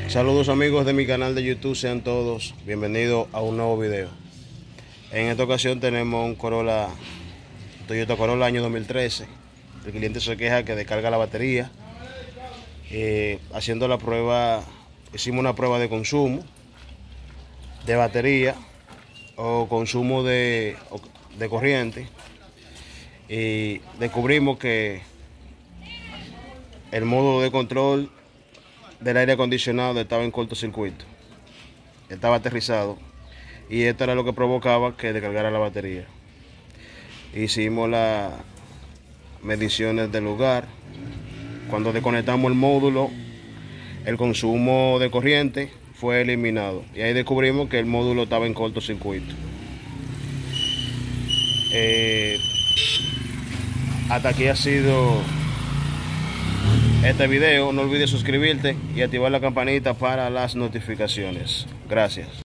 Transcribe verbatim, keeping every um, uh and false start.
Saludos amigos de mi canal de YouTube, sean todos bienvenidos a un nuevo video. En esta ocasión tenemos un Corolla, Toyota Corolla año dos mil trece. El cliente se queja que descarga la batería. Eh, haciendo la prueba, hicimos una prueba de consumo de batería o consumo de, de corriente y descubrimos que el módulo de control del aire acondicionado estaba en cortocircuito, estaba aterrizado, y esto era lo que provocaba que descargara la batería. Hicimos las mediciones del lugar. Cuando desconectamos el módulo, el consumo de corriente fue eliminado y ahí descubrimos que el módulo estaba en cortocircuito. Eh, hasta aquí ha sido este video. No olvides suscribirte y activar la campanita para las notificaciones. Gracias.